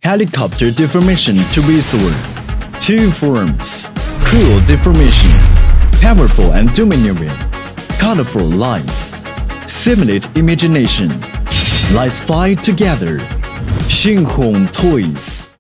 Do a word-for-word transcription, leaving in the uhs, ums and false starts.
Helicopter deformation to resort. Two forms. Cool deformation. Powerful and domineering. Colorful lights. Simulate imagination. Let's fly together. Xinhong Toys.